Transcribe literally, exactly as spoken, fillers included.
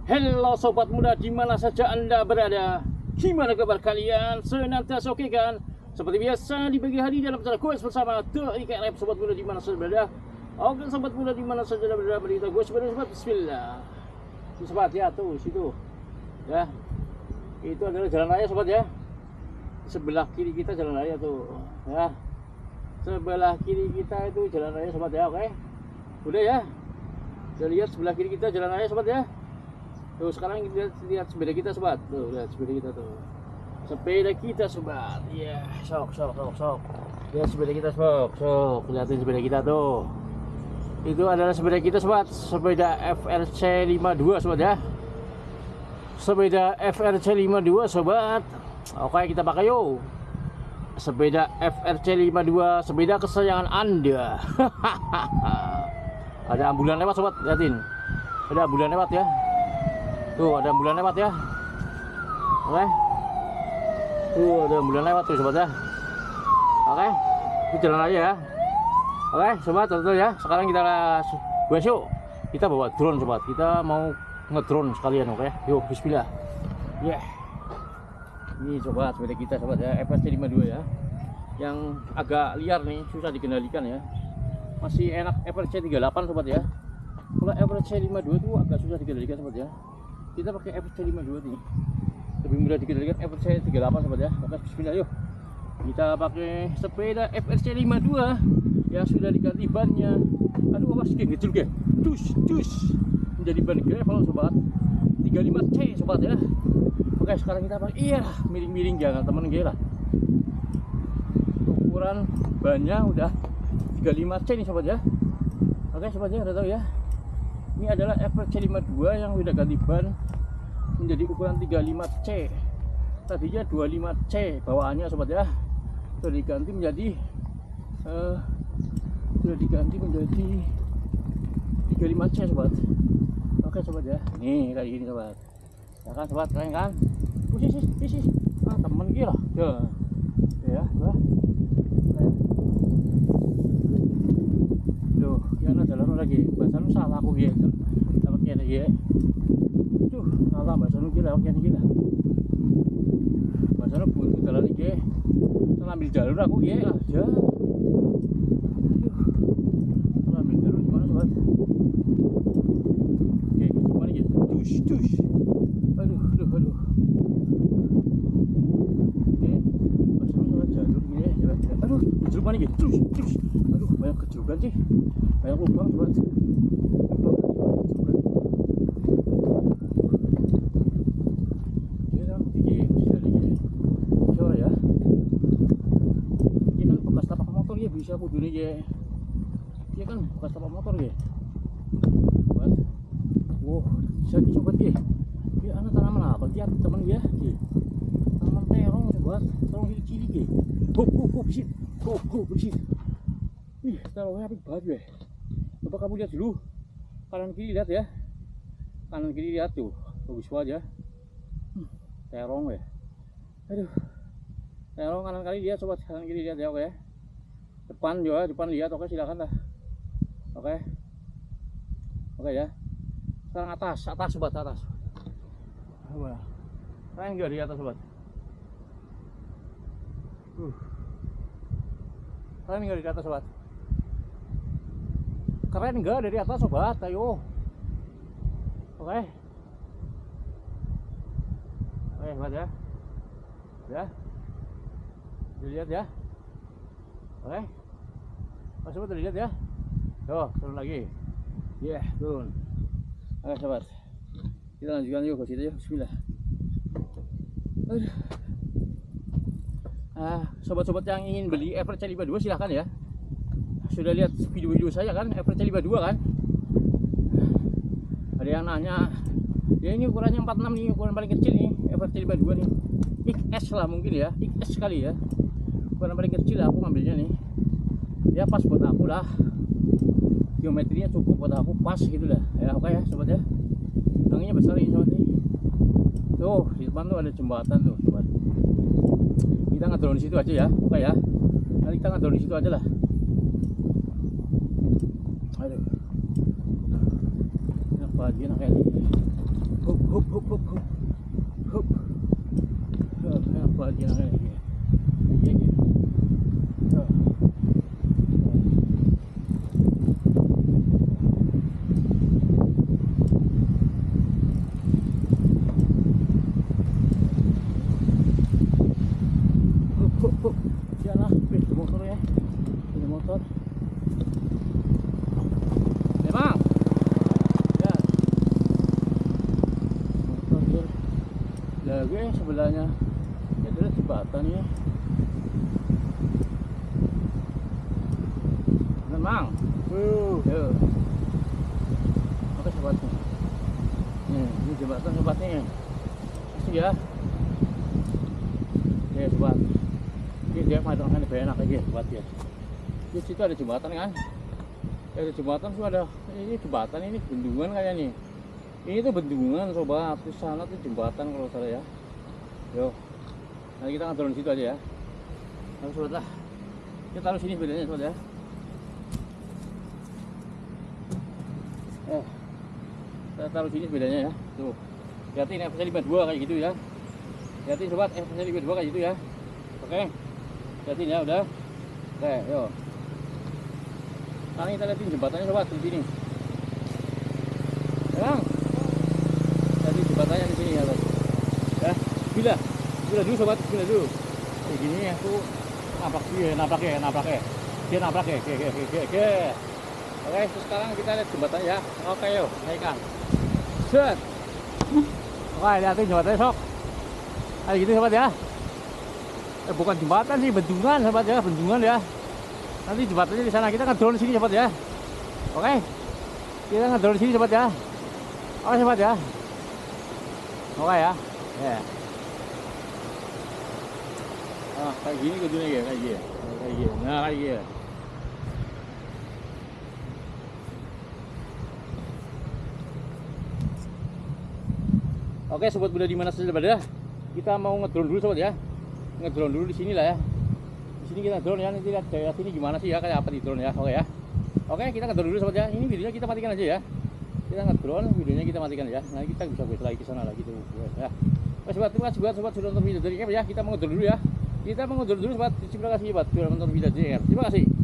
Halo sobat muda, di mana saja Anda berada. Gimana kabar kalian? Senantiasa oke kan? Seperti biasa di pagi hari dalam acara gue bersama The I K L F. Sobat muda di mana saja berada. Oke sobat muda di mana saja berada, berita gue sebenarnya sobat. Bismillah. Itu sobat ya, tuh situ. Ya. Itu adalah jalan raya sobat ya. Sebelah kiri kita jalan raya tuh. Ya. Sebelah kiri kita itu jalan raya sobat ya, oke. Udah ya. Kita lihat sebelah kiri kita jalan raya sobat ya. Tuh sekarang kita lihat, lihat sepeda kita sobat. Tuh lihat sepeda kita tuh. Sepeda kita sobat. Iya, yeah. sok sok sok sok. Lihat sepeda kita sok sok. Lihatin sepeda kita tuh. Itu adalah sepeda kita sobat. Sepeda F R C lima puluh dua sobat ya. Sepeda F R C lima puluh dua sobat. Oke, kita pakai yuk. Sepeda F R C lima puluh dua, sepeda kesayangan Anda. Ada ambulan lewat sobat, lihatin. Ada ambulan lewat ya. Tuh ada ambulan lewat ya. Oke. Tuh ada ambulan lewat tuh sobat ya. Oke. Itu jalan raya ya. Oke sobat, tentu ya. Sekarang kita gue yuk. Kita bawa drone sobat. Kita mau ngedrone sekalian, oke. Yuk bismillah. Ya. Yeah. Ini sobat sepeda kita sobat ya, F R C lima puluh dua ya. Yang agak liar nih, susah dikendalikan ya. Masih enak F R C tiga puluh delapan sobat ya. Kalau F R C lima puluh dua itu agak susah dikendalikan sobat ya. Kita pakai F R C lima puluh dua nih. Lebih mudah dikendalikan F R C tiga puluh delapan sobat ya. Oke, bismillah yuk. Kita pakai sepeda F R C lima puluh dua yang sudah diganti bannya. Aduh, awas kayak ngecil kayak. Dus, dus. Menjadi ban gravel sobat. tiga puluh lima C sobat ya. Oke, sekarang kita pakai iya, miring-miring jangan temen gila. Ukuran bannya udah tiga puluh lima C nih sobat ya. Oke sobat ya, udah tahu ya. Ini adalah F R C lima puluh dua yang udah ganti ban menjadi ukuran tiga puluh lima C. Tadinya dua puluh lima C bawaannya sobat ya. Sudah diganti menjadi uh, sudah diganti menjadi tiga puluh lima C sobat. Oke sobat ya. Nih kayak gini sobat. Ya kan sobat, keren kan? Usis, usis, ah temen gila. Ya, ya, ya. Duh, yang ada lalu lagi. Bahasa lu salah aku gitu. Dapat kian lagi. Duh, salah bahasa lu gila, kian gila. Bahasa lu buntu jalan lagi. Salah ambil jalur aku ya aja. Duh, salah ambil jalur gimana sobat? Oke, gimana gitu? Tush, tush. Aduh, aduh, aduh. Oke, bahasa lu salah jalur gini ya. Aduh, jalur mana gitu? Tush, tush. Aduh, banyak kejurukan sih. Banyak lubang sobat. Ini kan tinggi dari sore ya. Ini kan bekas tapak motor ya, bisa pudune ya. Ini kan bekas tapak motor ya. Sobat. Wow, bisa di sobat ya. Ini anak tanaman apa dia teman ya? Tanaman terong sobat. Terong cilik-cilik ya. Hop, hop, hop, bersih. Hop, hop, bersih. Ih, terongnya apik banget ya. Coba kamu lihat dulu kanan kiri, lihat ya, kanan kiri lihat tuh, bagus banget ya. hmm, terong ya, aduh, terong kanan kiri lihat sobat, kanan kiri lihat ya, oke. Depan juga, depan lihat, oke, silakan lah, oke, oke ya. Sekarang atas, atas sobat, atas. Keren nggak di atas sobat? Uh, keren nggak di atas sobat? Keren enggak dari atas sobat, ayo. Oke. Oke sobat ya. Ya. Dilihat ya. Oke. Mas sobat dilihat ya. Tuh, turun lagi. Ya, yeah, turun. Oke sobat. Kita lanjutkan yuk ke situ ya. Bismillah. Aduh. Ah, sobat-sobat yang ingin beli F R C lima puluh dua silahkan ya. Sudah lihat video-video saya kan, F R C lima puluh dua kan. Ada yang nanya, ya ini ukurannya empat puluh enam nih, ukuran paling kecil nih, F R C lima puluh dua nih. X S lah mungkin ya, X S sekali ya. Ukuran paling kecil aku ngambilnya nih. Ya pas buat aku lah. Geometrinya cukup buat aku, pas gitu lah. Ya oke ya sobat ya. Tanginya besar ini sobat nih. Tuh, di depan tuh ada jembatan tuh sobat. Kita ngedrone di situ aja ya, oke ya. Nanti kita ngedrone di situ aja lah. Aduh, enak banget enak kayak ini. Hup hup hup hup hup. Hup. Apa dia nak ni? Ye ye. Janganlah, pilih motor ya, pilih motor. Memang, ya, motor dia, lagi sebelahnya, ini adalah jembatan ya. Memang, uh, ya, oke sobatnya, nih, ini jembatan sobatnya, pasti ya, ya sobat. Ini dia makan lebih enak lagi buat dia. Di situ ada jembatan kan? Ada jembatan tuh ada. Ini jembatan ini bendungan kayak nih. Ini tuh bendungan sobat. Di sana tuh jembatan kalau salah ya. Yo. Nanti kita akan turun situ aja ya. Lalu sobat lah. Kita taruh sini bedanya sobat ya. Eh. Kita taruh sini bedanya ya. Tuh. Lihat ini F C lima puluh dua kayak gitu ya. Lihat sobat F C lima puluh dua kayak gitu ya. Oke. Lihatin ya udah. Oke, yuk. Sekarang kita lihatin jembatannya sobat di sini. Ya. Jadi jembatannya di sini ya, sobat. Ya, bila. Bila dulu sobat, bila dulu. Kayak gini ya tuh nabrak dia, nabrak ya, nabrak ya. Dia nabrak ya. Oke, oke, oke, oke. Oke, terus sekarang kita lihat jembatannya ya. Oke, yuk, naikkan. Set. Oke, lihatin jembatannya sok. Kayak gitu sobat ya. Eh, bukan jembatan sih, bendungan sobat ya, bendungan ya. Nanti jembatannya di sana, kita akan drone di sini sobat ya. Oke, kita akan drone di sini sobat ya. Oke sobat ya. Oke ya. Ya. Ah, kayak gini kudunya ya, kayak gini, kayak gini, nah kayak gini. Oke sobat Buddha di mana saja berada, kita mau ngedrone dulu sobat ya. Ngedrone dulu di sini lah ya. Di sini kita drone ya, nanti lihat daerah sini gimana sih ya, kayak apa di drone ya. Oke ya. Oke, kita ngedrone dulu sobat ya. Ini videonya kita matikan aja ya. Kita ngedrone, videonya kita matikan ya. Nanti kita bisa gue lagi ke sana lagi tuh ya. Oke sobat, terima kasih buat sobat sudah nonton video dari kami ya. Kita mau ngedrone dulu ya. Kita mau ngedrone dulu sobat. Terima kasih sobat sudah nonton video dari kami. Terima kasih.